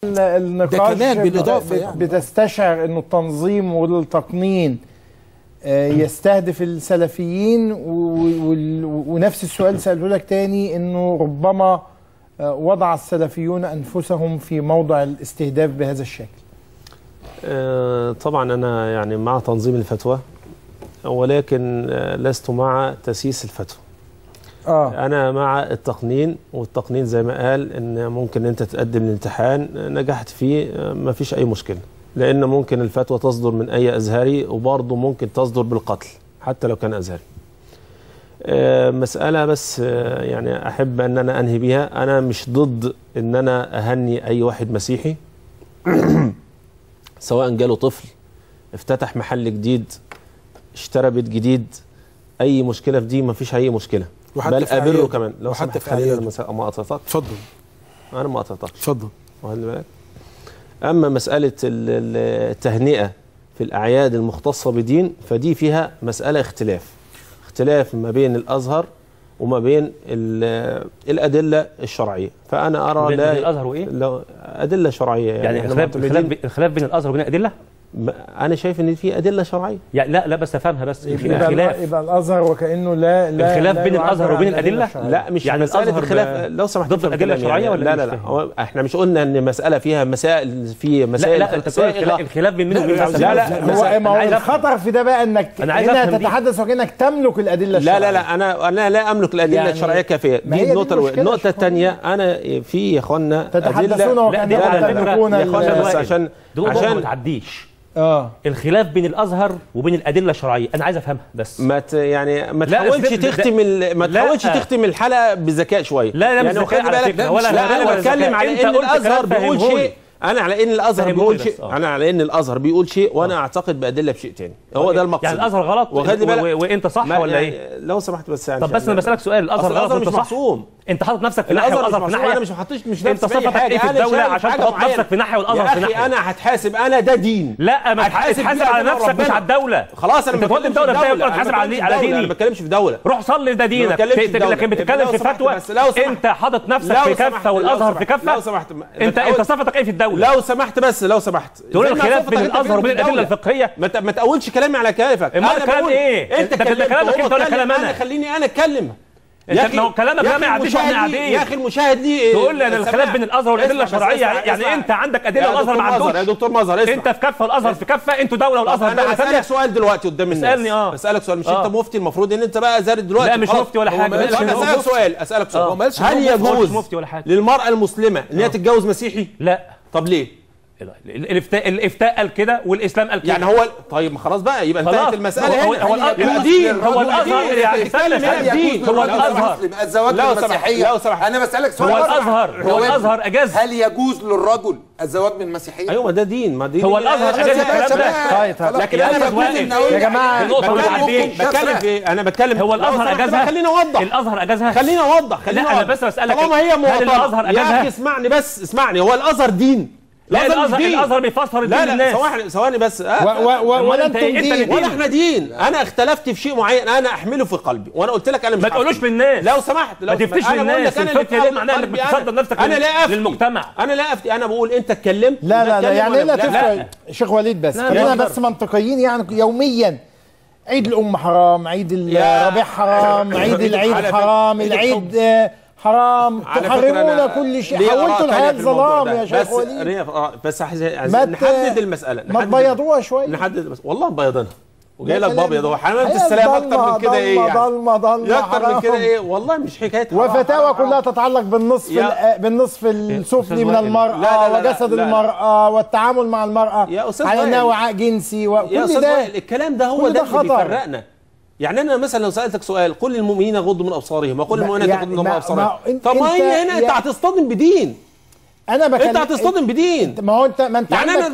النقاش بالإضافة يعني. بتستشعر انه التنظيم والتقنين يستهدف السلفيين، ونفس السؤال سأله لك تاني، انه ربما وضع السلفيون انفسهم في موضع الاستهداف بهذا الشكل. طبعا انا يعني مع تنظيم الفتوى، ولكن لست مع تسييس الفتوى. انا مع التقنين، والتقنين زي ما قال ان ممكن انت تقدم الامتحان نجحت فيه ما فيش اي مشكله، لان ممكن الفتوى تصدر من اي ازهري، وبرضه ممكن تصدر بالقتل حتى لو كان ازهري. مساله بس يعني احب ان انا انهي بيها، انا مش ضد ان انا اهني اي واحد مسيحي سواء جاله طفل افتتح محل جديد اشترى بيت جديد، اي مشكله في دي ما فيش اي مشكله، بل ابره كمان. لو حتى في خلينا ما قطعتك، اتفضل. انا ما قطعتكش، اتفضل. واخد بالك. اما مساله التهنئه في الاعياد المختصه بدين، فدي فيها مساله اختلاف ما بين الازهر وما بين الادله الشرعيه. فانا ارى لا الازهر وايه؟ ادله شرعيه يعني الخلاف بين الازهر وبين الادله. انا شايف ان في ادله شرعيه. يعني لا بس افهمها، بس في خلاف. يبقى الازهر وكانه لا الخلاف بين الازهر وبين الادله. لا مش يعني مساله الخلاف، لو سمحت، ضد الادله الشرعيه ولا لا احنا مش قلنا ان مساله فيها مسائل لا انت بتقول الخلاف بين مين وبين لا هو الخطر في ده بقى انك هنا تتحدث وكانك تملك الادله الشرعيه. لا انا لا املك الادله الشرعيه كافيه. دي النقطه الاولى. النقطه الثانيه، انا في يا اخوانا تتحدثون وكانكم يا اخوانا بس عشان ما تعديش الخلاف بين الازهر وبين الادله الشرعيه، انا عايز افهمها بس. ما تحاولش تختم الحلقه بذكاء شويه. لا يعني مش ذكاء على فكره، انا بتكلم على ان الازهر بيقول شيء، انا على ان الازهر بيقول شيء، انا على ان الازهر بيقول شيء، وانا اعتقد بادله بشيء ثاني. هو ده المقصود. يعني الازهر غلط وانت صح ولا ايه؟ لو سمحت بس يعني. طب بس انا بسالك سؤال، الازهر غلط وانت صح؟ انت حاطط نفسك في ناحيه والازهر في ناحيه. انا مش حاطش، مش انت صفتك ايه في الدوله عشان تحط نفسك في ناحيه والازهر في ناحيه؟ انا هتحاسب، انا ده دين. لا ما تحاسب على نفسك مش على الدوله. خلاص انا بتكلم في الدوله، تحاسب على ديني. انا ما بتكلمش في دوله. روح صلي، ده دينك. لكن بتتكلم في فتوى، انت حاطط نفسك في كفه والازهر في كفه. لو سمحت، انت صفتك ايه في الدوله؟ لو سمحت بس، لو سمحت تقول الخلاف بين الازهر وبين الادله الفقهيه. ما تقولش كلامي على كيفك. امال الكلام ايه؟ انت كلامك انت ولا كلام انا؟ خليني انا اتكلم. انت لو كلامك ده ما يعديش واحنا قاعدين. يا اخي المشاهد ليه تقول لي ان الخلاف بين الازهر والادله الشرعيه، يعني انت عندك ادله والازهر ما عندوش. يا دكتور مظهر، انت في كفه والازهر في كفه، انتوا دوله والازهر دوله ثانيه. انا هسالك سؤال دلوقتي قدام الناس. اسالني. بسالك سؤال، مش انت مفتي؟ المفروض ان انت بقى زارد دلوقتي. لا مش مفتي ولا حاجه. اسالك سؤال هل يجوز للمراه المسلمه ان هي تتجوز مسيحي؟ لا. طب ليه؟ الافتاء قال كده والاسلام قال كده. يعني هو طيب خلاص بقى، يبقى انتهت المساله. هو الدين، هو الازهر يعني الدين، هو الازهر الزواج بالمسيحيه. انا بسالك سؤال، هو الازهر اجاز؟ هل يجوز للرجل الزواج بالمسيحيه؟ ايوه ده دين، ما دين. هو الازهر اجاز الكلام ده. لكن انا بقول يا جماعه بتكلم في ايه؟ انا بتكلم هو الازهر اجازها. خليني اوضح. الازهر اجازها. خليني اوضح. لا انا بس بسالك، طالما هي الازهر اجازها. يا اخي اسمعني بس، اسمعني. هو الازهر دين؟ لا الازهر بيفسر الدين للناس. ثواني بس. ولا انتم دين ولا احنا دين. انا اختلفت في شيء معين انا احمله في قلبي، وانا قلت لك انا مش ما تقولوش للناس. لو سمحت، ما تفتش للناس. الفتوى دي معناها انك بتصدر نفسك للمجتمع. انا لا افتي، انا بقول انت اتكلمت. لا يعني لا تفرق شيخ وليد، بس خلينا بس منطقيين. يعني يوميا عيد الام حرام، عيد الربيع حرام، عيد العيد حرام، العيد حرام، تحرمون كل شيء، حولتوا الحياه ظلام يا شيخ وليد. بس نحدد المساله، ما تبيضوها شويه. نحدد والله مبيضينها وجاي لك بابيض وحمامه السلام. اكتر من كده ايه يعني؟ ضلمه اكتر من كده ايه؟ والله مش حكايه. وفتاوى كلها تتعلق بالنصف السفلي من المراه وجسد المراه والتعامل مع المراه على انها وعاء جنسي وكل ده. الكلام ده هو ده اللي بيفرقنا. يعني انا مثلا لو سالتك سؤال، قل للمؤمنين يغضوا من ابصارهم وقل للمؤمنات يغضوا من ابصارهم. طب ما هي هنا انت هتصطدم بدين. انا بكلم انت هتصطدم بدين. ما هو انت يعني انا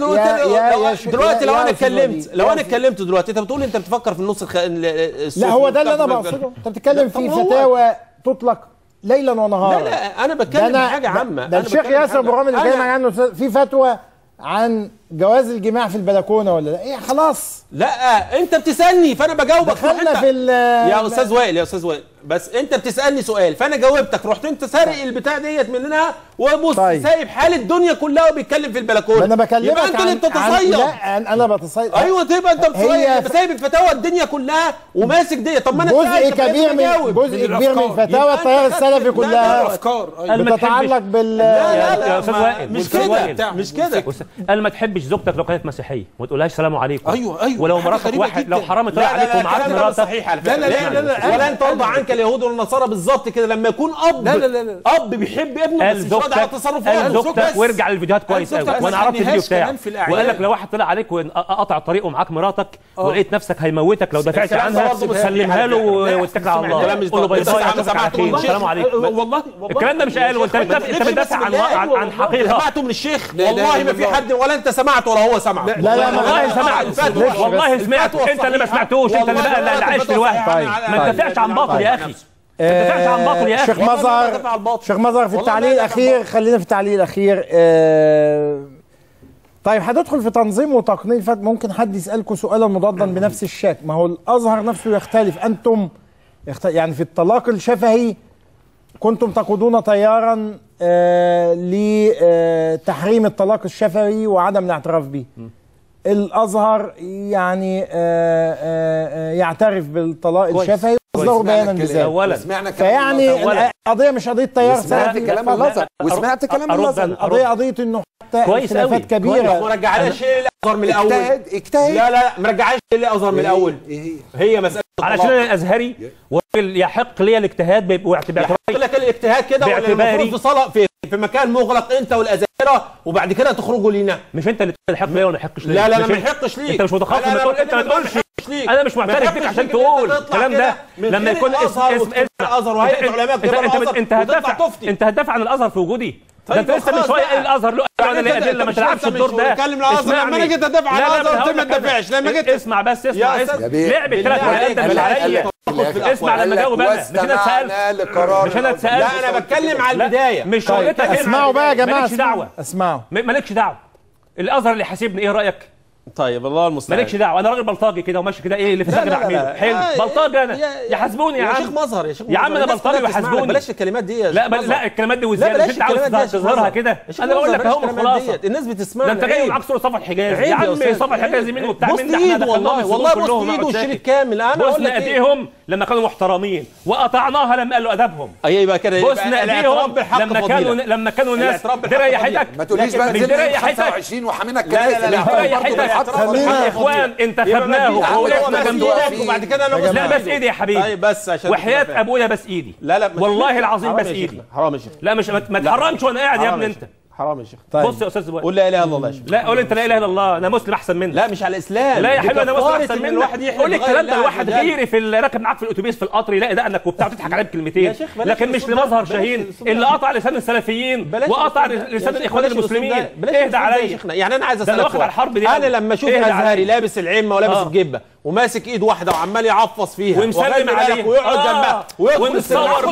دلوقتي لو انا اتكلمت دلوقتي، انت بتقول انت بتفكر في النص لا هو ده اللي انا بقصده. انت بتتكلم في فتاوى تطلق ليلا ونهارا. لا انا بتكلم في حاجه عامه. ده الشيخ ياسر ابو رامي اللي كلام عنه في فتوى عن جواز الجماع في البلكونه ولا لا؟ ايه خلاص. لا انت بتسالني فانا بجاوبك. دخلنا في يا استاذ وائل بس انت بتسالني سؤال فانا جاوبتك، رحت انت سارق البتاع ديت مننا وبص سايب حال الدنيا كلها وبيتكلم في البلكونه. انا بكلمك يبقى انت اللي بتتصيد. لا انا بتصيد. ايوه تبقى انت بتصيد، سايب الفتاوى الدنيا كلها وماسك ديت. طب ما انا جزء كبير من فتاوى التيار السلفي كلها بتتعلق بال يا استاذ وائل مش كده. قال ما تحبش زوجتك لو كانت مسيحيه وما تقولهاش سلام عليكم. ايوه ولو مراتك واحد لو حرام طلع عليك ومعاك مراتك صحيح على فكره. لا ولن ترضى عنك اليهود والنصارى بالظبط كده. لما يكون اب بيحب ابنه بس مش راضي على تصرفاته. وارجع للفيديوهات كويس قوي وانا عرفت الفيديو بتاعه وقال لك لو واحد طلع عليك وقطع الطريق ومعاك مراتك ولقيت نفسك هيموتك لو دفعت عنها سلمها له واتكل على الله. قول له باي باي السلام عليكم. والله الكلام ده مش قاله وانت بتدافع عن حقيقه. سمعته من الشيخ والله ما في حد ولا انت سمعت ولا هو سمع. لا والله سمعت والله سمعت. انت اللي ما سمعتوش. انت اللي بقى اللي عايش في الوهم. ما تدافعش عن باطل يا اخي. شيخ مظهر في التعليق الاخير. خلينا في التعليق الاخير. طيب هتدخل في تنظيم وتقنين ممكن حد يسالكم سؤالا مضادا بنفس الشكل. ما هو الازهر نفسه يختلف. انتم يعني في الطلاق الشفهي كنتم تقودون تيارا لتحريم الطلاق الشفهي وعدم الاعتراف به. الازهر يعني يعترف بالطلاق الشفهي واصدروا بيانا بذلك. فيعني القضيه مش قضيه تيار سلفي. كلام الازهر وسمعت كلام الازهر. قضيه انه حتى خلافات كبيره. ما رجعناش الازهر من الاول. اجتهد. لا ما رجعناش الازهر من الاول. هي مساله علشان انا ازهري ويحق لي الاجتهاد باعتباري. يحق لك الاجتهاد كده ولا المفروض في صلاه في مكان مغلق انت والازهره وبعد كده تخرجوا لينا؟ مش انت اللي تحق ليا ولا يحقش ليا. لا انا ما يحقش ليك. انت مش متخصص. انت ما تقولش. انا مش معترف بيك عشان تقول الكلام ده. لما يكون الازهر وهيئه علماء انت هتدافع عن الازهر في وجودي. ده انت لسه من شويه قال الازهر له انا ليه ادله ما تلعبش الدور ده. اتكلم الازهر لما انا جيت ادافع عن الازهر قلت ما تدافعش. لما جيت اسمع بس اسمع لعب الثلاث ورقات ده مش عليا. اسمع لما جاوب انا. مش انا اتسالت. لا انا بتكلم على البدايه. مش شغلتك. اسمعوا بقى يا جماعه. مالكش دعوه. اسمعوا. مالكش دعوه. الازهر اللي حاسبني ايه رايك؟ طيب الله المستعان. مالكش دعوه. انا راجل بلطجي كده وماشي كده ايه اللي في دماغي بعمله. حلو بلطجي انا. يحاسبوني يا عم. يا شيخ مظهر يا عم انا بلطجي ويحاسبوني. بلاش الكلمات دي. لا الكلمات دي وزياده. انت عاوز تظهرها كده. انا بقول لك اهو الخلاصه. الناس بتسمع. ده انت جاي معاك صوره صفا الحجاز يا عم. صفا الحجاز مين وبتاع مين ده؟ احنا والله بص ايده الشريط كامل. انا بص ايديهم لما كانوا محترمين وقطعناها لما قالوا ادبهم. ايوه كده. بص ايديهم لما كانوا ناس دي ريحتك. ما تقوليش بقى دي ريحتك 25 وحامينا الكنائس. لا اخوان انتخبناهم ووقفنا جنبهم وبعد كده انا لا بس ايدي يا حبيبي. طيب بس عشان وحياة ابويا بس ايدي. لا والله العظيم بس ايدي. حرام يا شيخ. لا مش ما تحرمش وانا قاعد يا ابني انت. حرام يا شيخ. بص يا استاذ قول لا اله الا الله يا شيخ. لا قول انت لا اله الا الله. انا مسلم احسن منك. لا مش على الاسلام. لا يا حبيبي انا مسلم احسن منك. قول الكلام ده لواحد غيري في راكب معاك في الاتوبيس في القطر يلاقي دقنك وبتاع وتضحك عليه بكلمتين. لكن مش لمظهر شاهين اللي قطع لسان السلفيين وقطع لسان الاخوان المسلمين. اهدى عليا. يعني انا عايز اسالك واخد على الحرب دي. انا لما اشوف ازهري لابس العمه ولابس الجبه وماسك ايد واحده وعمال يعفص فيها ومسلم عليها ويقعد جنبها ونتصور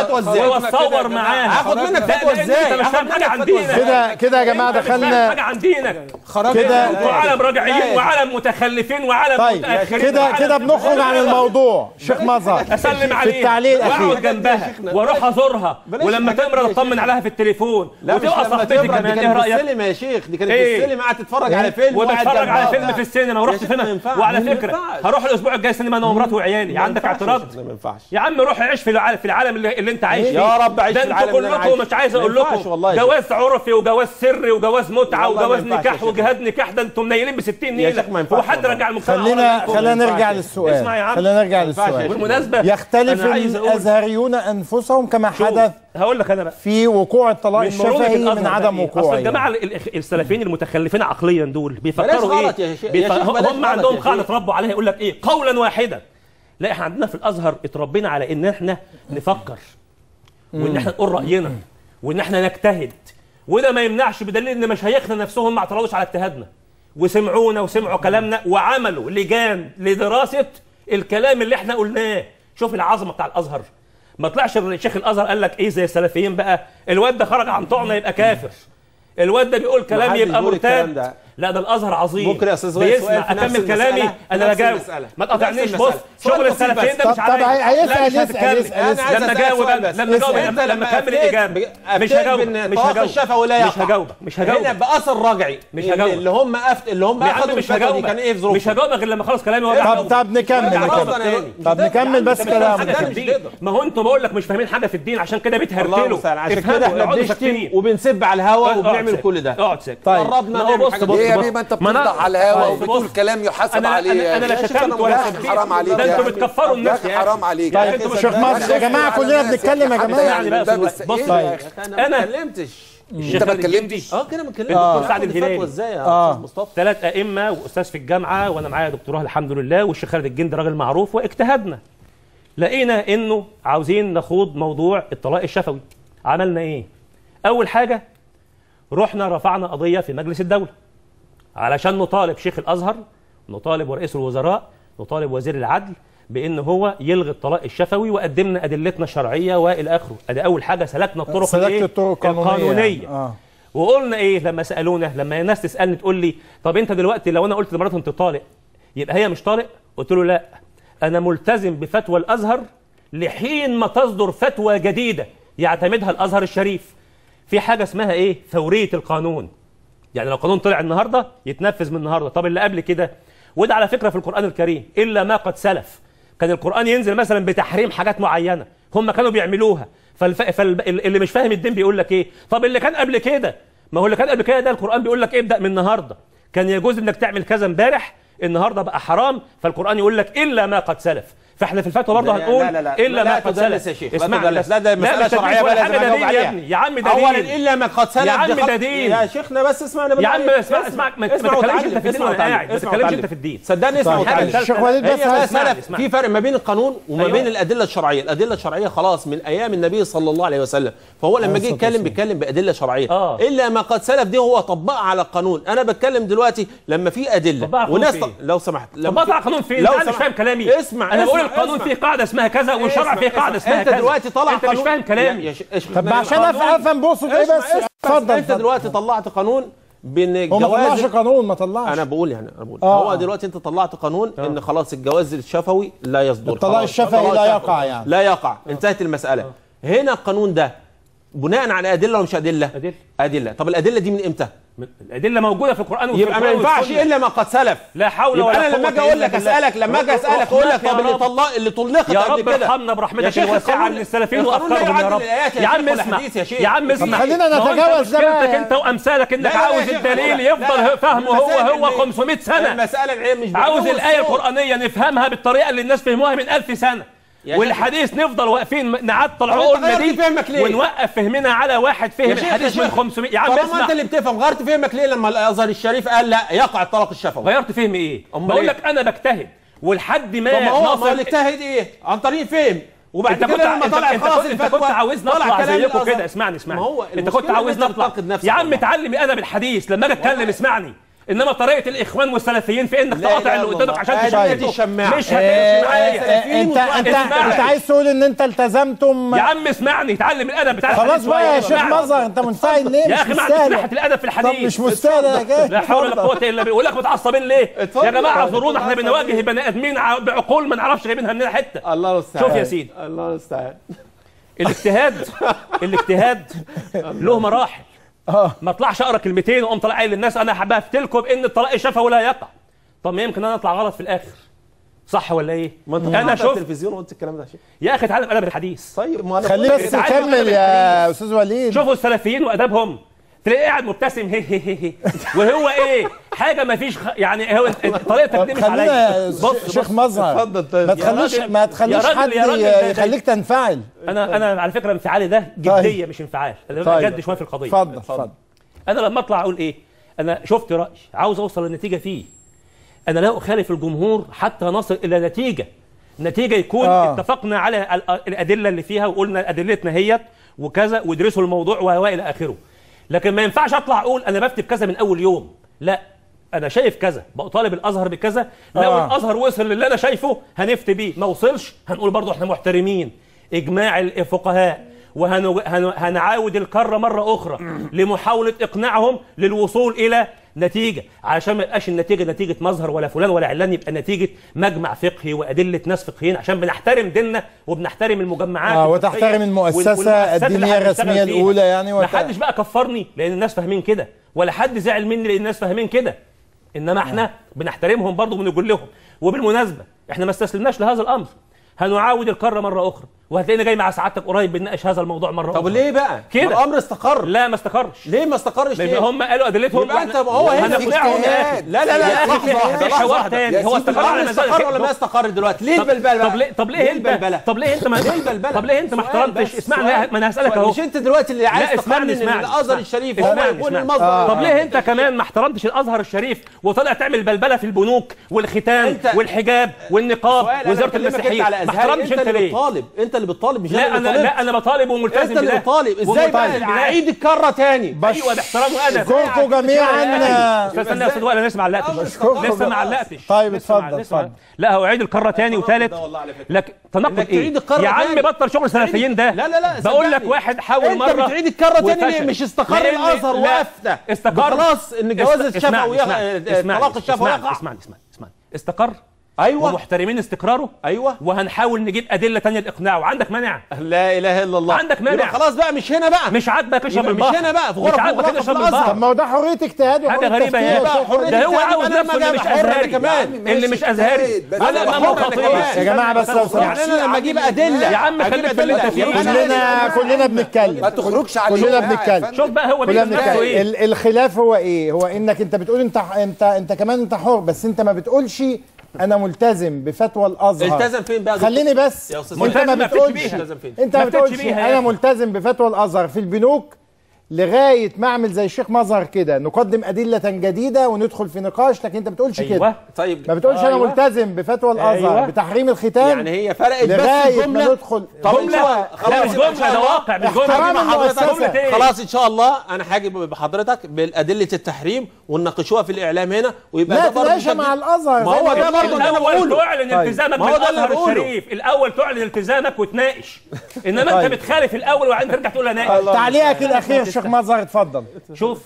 معاها. هاخد منك فتوى ازاي؟ انت مش فاهم حاجه عن دينك. كده يا جماعه دخلنا حاجه عن دينك كده. وعالم راجعين وعالم متخلفين وعالم متاخرين. كده بنخرج عن الموضوع. شيخ مظهر اسلم عليها واقعد جنبها واروح ازورها ولما تمرض اطمن عليها في التليفون وتبقى صاحبتي كمان. ايه رايك؟ السينما يا شيخ دي كانت السينما قاعده تتفرج على فيلم وتتفرج على فيلم في السينما ورحت فين. وعلى فكره هروح الاسبوع الجاي سينما انا ومراتي وعيالي. عندك اعتراض؟ ما ينفعش يا عم روح عيش في العالم اللي انت عايش فيه. يا رب عيش في العالم اللي انا عايش فيه. كلكم مش عايز اقول لكم جواز عرفي وجواز سري وجواز متعه وجواز نكاح وجهاد نكاح. ده انتم منيلين ب 60 نيله. هو حد رجع المجتمع؟ خلينا نرجع للسؤال. اسمع يا عم. خلينا نرجع للسؤال. بالمناسبه يختلف الازهريون انفسهم كما حدث. هقول لك انا بقى في وقوع الطلاق الشفهي من عدم وقوعه. اصل الجماعه السلفيين المتخلفين عقليا دول بيفكروا ايه؟ هم عندهم قاعده اتربوا عليها يقول لك ايه؟ قولا واحدا. لا احنا عندنا في الازهر اتربينا على ان احنا نفكر وان احنا نقول راينا وان احنا نجتهد. وده ما يمنعش بدليل ان مشايخنا نفسهم ما اعترضوش على اجتهادنا وسمعونا وسمعوا كلامنا وعملوا لجان لدراسه الكلام اللي احنا قلناه. شوف العظمه بتاع الازهر. ما طلعش الشيخ الازهر قال لك ايه زي السلفيين بقى الواد ده خرج عن طعنا يبقى كافر. الواد ده بيقول كلام يبقى مرتد. لا ده الازهر عظيم. ممكن يا استاذ وائل بيسمع اكمل كلامي انا بجاوب. ما تقاطعنيش. بص شغل السلفيين ده مش عليا. طب هيسال لما اجاوب لما اكمل الاجابه مش هجاوبك. مش هجاوبك هنا باثر رجعي. مش هجاوبك اللي هم اخذوا الفتوى دي كان ايه في ظروفهم؟ مش هجاوبك غير لما اخلص كلامي. طب نكمل بس كلام. ما هو انتوا بقول لك مش فاهمين حاجه في الدين، عشان كده بيتهرتلوا. عشان كده احنا بنشتم وبنسب على الهواء وبنعمل كل ده. اقعد ساكت. طيب قربنا بص ايه يا بيه، ما انت بتفضح على الهواء وبتقول كلام يحاسب عليه. انا لا شتمت ولا سبيت. حرام عليك. ده انتوا بتكفروا الناس. حرام عليك. طيب شيخ مصر يا جماعه كلنا بنتكلم يا جماعه. يعني بص انا ما اتكلمتش. انت ما اتكلمتش. كده ما اتكلمتش. دكتور سعد الهلالي ازاي يا استاذ مصطفى؟ 3 ائمه واستاذ في الجامعه، وانا معايا دكتوراه الحمد لله، والشيخ خالد الجندي راجل معروف، واجتهدنا لقينا انه عاوزين نخوض موضوع الطلاق الشفوي. عملنا ايه؟ اول حاجه رحنا رفعنا قضيه في مجلس الدوله علشان نطالب شيخ الازهر، نطالب رئيس الوزراء، نطالب وزير العدل بان هو يلغي الطلاق الشفوي، وقدمنا ادلتنا الشرعيه والى اخره. ادي اول حاجه، سلكنا الطرق القانونيه. وقلنا ايه لما سالونا، لما الناس تسالني تقول لي طب انت دلوقتي لو انا قلت لمراتي انت طالق يبقى هي مش طالق؟ قلت له لا، انا ملتزم بفتوى الازهر لحين ما تصدر فتوى جديده يعتمدها الازهر الشريف. في حاجه اسمها ايه؟ ثوريه القانون. يعني لو القانون طلع النهارده يتنفذ من النهارده. طب اللي قبل كده، وده على فكره في القران الكريم، الا ما قد سلف. كان القران ينزل مثلا بتحريم حاجات معينه هم كانوا بيعملوها، فاللي مش فاهم الدين بيقول لك ايه؟ طب اللي كان قبل كده، ما هو اللي كان قبل كده ده القران بيقول لك ابدا من النهارده. كان يجوز انك تعمل كذا امبارح، النهارده بقى حرام، فالقران يقول لك الا ما قد سلف. فاحنا في الفتوى برضه هنقول الا ما قد سلف. يا شيخ اسمع، لا ده مساله شرعيه بقى لازم اجاوب عليها يا ابني. يا عم ده اولا الا ما قد سلف يا عم ده دين يا شيخنا. بس اسمعنا يا عم اسمع ما تتكلمش انت في الدين وانا قاعد. ما تتكلمش انت في الدين، صدقني. اسمع وتعالى. الشيخ وليد بس في فرق ما بين القانون وما بين الادله الشرعيه. الادله الشرعيه خلاص من ايام النبي صلى الله عليه وسلم، فهو لما جه يتكلم بيتكلم بادله شرعيه. الا ما قد سلف دي هو طبقها على القانون. انا بتكلم دلوقتي لما في ادله وناس لو سمحت طبقها على القانون فين؟ انت مش فاهم كلامي. اسمع، انا بقول القانون فيه قاعده اسمها كذا والشرع فيه قاعده اسمها كذا. انت دلوقتي طلع انت مش فاهم كلامي. طب عشان افهم بصوا ايه بس. اتفضل. انت دلوقتي طلعت قانون بين هو ما طلعش قانون، ما طلعش. انا بقول هو دلوقتي انت طلعت قانون ان خلاص الجواز الشفوي لا يصدر، الطلاق الشفوي لا يقع، يعني لا يقع. انتهت المساله. هنا القانون ده بناء على ادله ولا مش ادله؟ ادله. طب الادله دي من امتى؟ الادله موجوده في القران وفي يبقى ما ينفعش الا ما قد سلف. لا حول ولا قوه. انا لما اجي اقول لك لما اجي اسالك اقول لك طب اللي طلقت يا قبل رب كده ارحمنا برحمتك الواسعه عن السلفيين واكثرهم يا رب. يا عم اسمع يا عم اسمع، خلينا نتجاوز ده بقى. انت وامثالك انك عاوز الدليل يفضل فهمه هو 500 سنه. المساله العلم مش عاوز الايه القرانيه نفهمها بالطريقه اللي الناس فهموها من 1000 سنه، والحديث نفضل واقفين نعطل عقولنا دي ونوقف فهمنا على واحد فهم الحديث من 500. يا عم اسمع، انت اللي بتفهم. غيرت فهمك ليه لما الازهر الشريف قال لا يقع الطلاق الشفوي؟ غيرت فهمي ايه؟ بقول لك انا بجتهد ولحد ما نوصل. الاجتهاد ايه؟ عن طريق فهم. وبعد كده لما طلع خلاص انت كنت عاوزني اطلع زيكم كده. اسمعني انت كنت عاوزني اطلع. يا عم اتعلم انا بالحديث لما اجي اتكلم اسمعني. انما طريقه الاخوان والسلفيين في انك تقاطع اللي قدامك عشان تشتمني مش هتمشي معايا. انت عايز تقول ان انت التزمتم. يا عم اسمعني، اتعلم الادب بتاع خلاص بقى يا شيخ مظهر، انت منتهي ليه؟ يا اخي مصلحه الادب في الحديث. طب مش مستاهل يا جاي. لا حول ولا قوه الا بالله. بقول لك متعصبين ليه؟ يا جماعه اعذرونا، احنا بنواجه بني ادمين بعقول ما نعرفش جايبينها منين حته. الله المستعان. شوف يا سيدي، الله المستعان. الاجتهاد له مراحل. ما اطلعش اقرا كلمتين واقوم طالع قايل للناس انا هفتي لكم ان الطلاق الشفوي لا يقع. طب ما يمكن انا اطلع غلط في الاخر، صح ولا ايه؟ انا شفت التلفزيون وقلت الكلام ده يا شيخ. يا اخي اتعلم ادب الحديث. طيب ما انا خلينا بس نكمل يا استاذ وليد. شوفوا السلفيين وادبهم، تلاقيه قاعد مبتسم هي وهو ايه حاجه ما فيش يعني هو طريقتك دي مش عليا. بص شيخ مظهر، ما تخليش حد يخليك تنفعل. انا على فكره انفعالي ده جديه مش انفعال. انا جد شويه في القضيه. اتفضل. انا لما اطلع اقول ايه؟ انا شفت راي عاوز اوصل للنتيجه فيه. انا لا اخالف الجمهور حتى نصل الى نتيجه يكون اتفقنا على الادله اللي فيها وقلنا ادلتنا هيت وكذا وادرسوا الموضوع والى اخره. لكن ما ينفعش اطلع اقول انا بكتب كذا من اول يوم. لا، انا شايف كذا بطالب الازهر بكذا. لو الازهر وصل للي انا شايفه هنفتي بيه، ما وصلش هنقول برضه احنا محترمين اجماع الفقهاء وهنعاود الكره مره اخرى لمحاوله اقناعهم للوصول الى نتيجه، علشان ما يبقاش النتيجه نتيجه مظهر ولا فلان ولا علان، يبقى نتيجه مجمع فقهي وادله ناس فقهيين، عشان بنحترم ديننا وبنحترم المجمعات وتحترم المؤسسه الدينيه الرسميه الاولى يعني. ما حدش بقى كفرني لان الناس فاهمين كده، ولا حد زعل مني لان الناس فاهمين كده، انما احنا بنحترمهم برضه وبنقول لهم. وبالمناسبه احنا ما استسلمناش لهذا الامر، هنعاود الكره مره اخرى، وهتلاقينا جاي مع سعادتك قريب بنناقش هذا الموضوع مره اخرى. طب ليه بقى؟ كده الامر استقر. لا ما استقرش. ليه ما استقرش؟ لان هم قالوا ادلتهم. انت هو هنا لا لحظه واحده، هو استقر على استقر ولا ما استقر دلوقتي؟ ليه البلبله؟ طب ليه البلبله؟ طب ليه انت ما احترمتش؟ اسمعني، ما انا هسالك اهو. مش انت دلوقتي اللي عايز تقنن الازهر الشريف هو يكون المصدر؟ طب ليه انت كمان ما احترمتش الازهر الشريف وطلع تعمل بلبله في البنوك والختان والحجاب والنقاب ووزاره المسيحيه؟ ما احترمتش انت ليه؟ انت اللي بتطالب مش لا انا بطالب وملتزم انت اللي بتطالب. ازاي بقى اعيد الكره تاني؟ ايوه باحترامه انا. اشكركم جميعا. استنى يا استاذ وائل، انا لسه ما علقتش. طيب اتفضل. لا هو عيد الكره تاني وثالث. لكن تناقض ايه يا عم؟ بطل شغل سلفيين ده. لا بقول لك واحد حاول مره. انت بتعيد الكره تاني ليه؟ مش استقر الازهر وافتى استقر خلاص ان جواز الشفوي طلاق الشفوي يقع. اسمعني استقر. ايوه ومحترمين استقراره. ايوه وهنحاول نجيب ادله ثانيه لاقناعه. عندك مانع؟ لا اله الا الله. عندك مانع؟ خلاص بقى مش هنا بقى. مش عاجبك اشرب البحر. مش هنا بقى في غرفه. مش عاجبك اشرب البحر. طب ما هو ده حريه اجتهاد حاجه غريبه يا ده هو عاوز نفسه اللي مش ازهري كمان. اللي مش ازهري انا ما مخاطبش يا جماعه. بس لو يعني انا لما اجيب ادله يا عم خليك في اللي انت فيه. كلنا بنتكلم. ما تخرجش عليه. كلنا بنتكلم. شوف بقى هو ايه الخلاف. هو ايه؟ هو انك انت بتقول انت كمان انت حر، بس انت ما بتقولش انا ملتزم بفتوى الازهر. التزم فين بقى؟ خليني بس. انت ما بتقولش انا ملتزم بفتوى الازهر في البنوك لغايه ما اعمل زي الشيخ مظهر كده نقدم ادله جديده وندخل في نقاش، لكن انت ما بتقولش كده. طيب ما بتقولش انا ملتزم بفتوى الازهر بتحريم الختان. يعني هي فرقت بس لغايه ما ندخل. جمله. لا مش جمله، ده واقع. مش جمله. خلاص ان شاء الله انا هاجي بحضرتك بالادله التحريم ونناقشوها في الاعلام هنا، ويبقى ده برضه مع الازهر. ما هو ده برضه اللي انا بقوله. تعلن التزامك بالازهر الشريف الاول، تعلن التزامك وتناقش. انما انت بتخالف الاول وبعدين ترجع تقول انا تعليقك الاخير شيخ مظهر اتفضل. شوف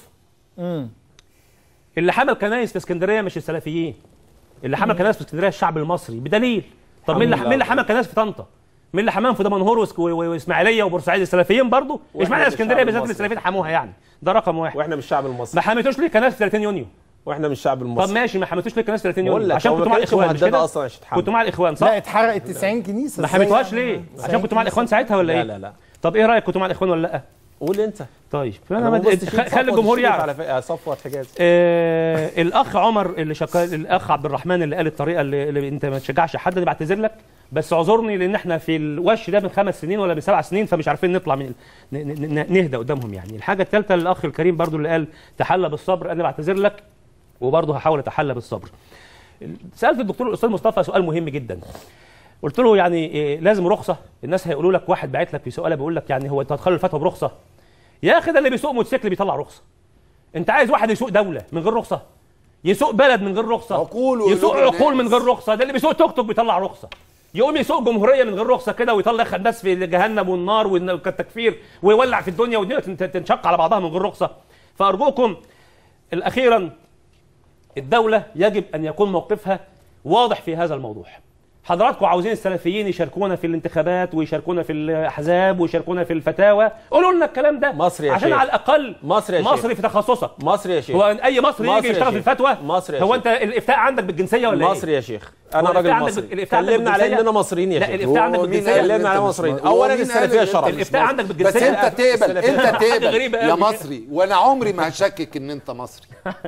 اللي حمل كنايس في اسكندريه مش السلفيين، اللي حمل كنايس في اسكندريه الشعب المصري بدليل. طب مين اللي حمل كنايس في طنطا؟ مين اللي حماهم في دمنهور واسماعيليه وبورسعيد؟ السلفيين برضه. اشمعنى اسكندريه بالذات اللي السلفيين حموها يعني؟ ده رقم واحد. واحنا مش الشعب المصري. ما حميتوش ليه كنايس في 30 يونيو؟ واحنا مش الشعب المصري. طب ماشي، ما حميتوش ليه كنايس في 30 يونيو؟ عشان كنتوا مع الاخوان مش كده؟ كنتوا مع الاخوان صح؟ لا اتحرقت 90 كنيسه. ما حميتوهاش ليه؟ عشان كنتوا مع الاخوان ساعتها ولا ايه؟ لا. طب ايه رايك كنتوا مع الاخوان ولا لا؟ قول انت. طيب انا خلي الجمهور يعرف. على صفوت حجازي. الاخ عمر اللي الاخ عبد الرحمن اللي قال الطريقه اللي انت ما تشجعش حد، انا بعتذر لك، بس اعذرني لان احنا في الوش ده من 5 سنين ولا من 7 سنين، فمش عارفين نطلع من نهدى قدامهم يعني. الحاجه الثالثه للاخ الكريم برضو اللي قال تحلى بالصبر، انا بعتذر لك وبرضه هحاول اتحلى بالصبر. سالت الدكتور الاستاذ مصطفى سؤال مهم جدا، قلت له يعني لازم رخصه؟ الناس هيقولوا لك، واحد باعت لك في سؤال بيقول لك يعني هو انت هتخلي الفتوى برخصه؟ يا اخي ده اللي بيسوق موتوسيكل بيطلع رخصه. انت عايز واحد يسوق دوله من غير رخصه؟ يسوق بلد من غير رخصه؟ يسوق عقول من غير رخصه؟ ده اللي بيسوق توك توك بيطلع رخصه. يقوم يسوق جمهوريه من غير رخصه كده ويطلع الناس في جهنم والنار والتكفير ويولع في الدنيا والدنيا تنشق على بعضها من غير رخصه. فارجوكم الاخيرا الدوله يجب ان يكون موقفها واضح في هذا الموضوع. حضراتكم عاوزين السلفيين يشاركونا في الانتخابات ويشاركونا في الاحزاب ويشاركونا في الفتاوى، قولوا لنا الكلام ده مصر يا عشان شيخ. على الاقل مصري في تخصصك. مصر يا شيخ. هو اي مصري يجي يشتغل في الفتوى؟ هو انت الافتاء عندك بالجنسيه ولا ايه؟ مصري يا شيخ. انا راجل مصري. اتكلمنا على اننا مصريين يا شيخ. لا الافتاء عندك بالجنسيه. اتكلمنا على مصريين. اولا السلفيه شرف. الافتاء عندك بالجنسيه. بس انت تقبل يا مصري، وانا عمري ما هشكك ان انت مصري،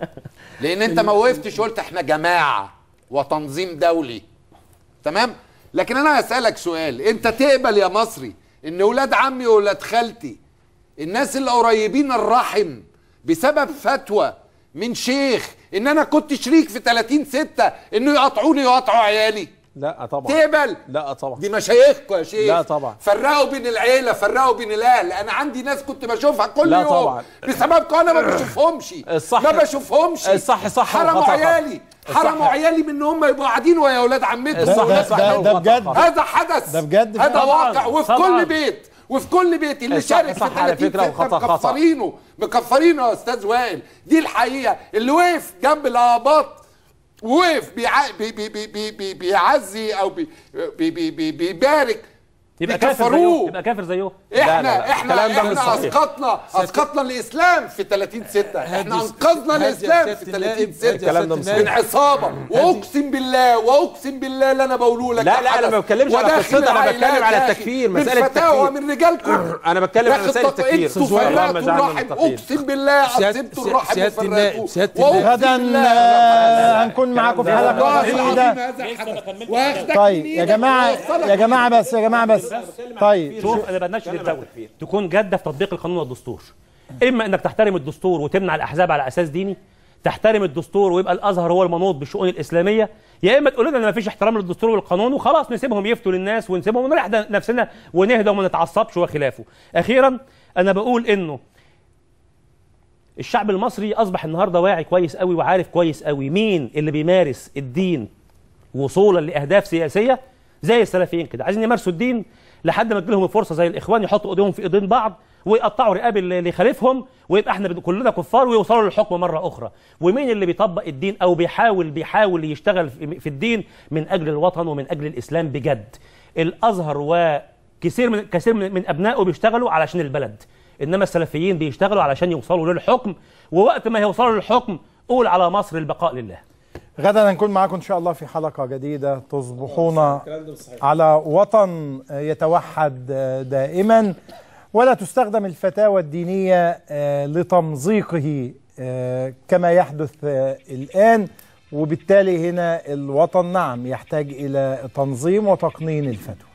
لان انت ما وقفتش قلت احنا جماعه وتنظيم دولي، تمام؟ لكن انا هسألك سؤال، انت تقبل يا مصري ان ولاد عمي وولاد خالتي الناس اللي قريبين الرحم بسبب فتوى من شيخ ان انا كنت شريك في 30/6 انه يقطعوني ويقطعوا عيالي؟ لا طبعا. تقبل؟ لا طبعا. دي مشايخكم يا شيخ. لا طبعا. فرقوا بين العيله، فرقوا بين الاهل. انا عندي ناس كنت بشوفها كل يوم طبعا. بسببكم انا ما بشوفهمش. الصح ما بشوفهمش. الصح صح. حرموا عيالي، حرموا عيالي من ان هم يبقوا قاعدين ويا اولاد عمتهم. ده بجد. هذا حدث، ده بجد. هذا واقع وفي كل بيت وفي كل بيت اللي شارك في 30 مكفرينه يا استاذ وائل. دي الحقيقه. اللي وقف جنب الاباط وقف بيعزي او بيبارك يبقى كافر زيه، يبقى كافر زيه. احنا اسقطنا الاسلام في 30/6. احنا انقذنا الاسلام في 30/6 من عصابه. واقسم بالله اللي انا بقوله لك لا انا ما بتكلمش على قصتها، انا بتكلم على التكفير، مساله التكفير من رجالكم. انا بتكلم على مساله التكفير. اقسم بالله قسمتوا الرحم وفرقتوه. غدا هنكون معاكم في حلقه جديده. طيب يا جماعه بس طيب شوف، انا بناشد الدوله تكون جاده في تطبيق القانون والدستور. اما انك تحترم الدستور وتمنع الاحزاب على اساس ديني، تحترم الدستور ويبقى الازهر هو المنوط بالشؤون الاسلاميه، يا اما تقول لنا ان ما فيش احترام للدستور والقانون وخلاص نسيبهم يفتوا للناس ونسيبهم ونريح نفسنا ونهدى وما نتعصبش وخلافه. اخيرا انا بقول انه الشعب المصري اصبح النهارده واعي كويس قوي وعارف كويس قوي مين اللي بيمارس الدين وصولا لاهداف سياسيه زي السلفيين كده، عايزين يمارسوا الدين لحد ما تجيلهم الفرصه زي الاخوان يحطوا ايديهم في ايدين بعض ويقطعوا رقاب اللي يخالفهم ويبقى احنا كلنا كفار ويوصلوا للحكم مره اخرى. ومين اللي بيطبق الدين او بيحاول يشتغل في الدين من اجل الوطن ومن اجل الاسلام بجد؟ الازهر وكثير من ابنائه بيشتغلوا علشان البلد، انما السلفيين بيشتغلوا علشان يوصلوا للحكم، ووقت ما يوصلوا للحكم قول على مصر البقاء لله. غدا هنكون معاكم إن شاء الله في حلقة جديدة. تصبحون على وطن يتوحد دائما، ولا تستخدم الفتاوى الدينية لتمزيقه كما يحدث الآن. وبالتالي هنا الوطن نعم يحتاج إلى تنظيم وتقنين الفتوى.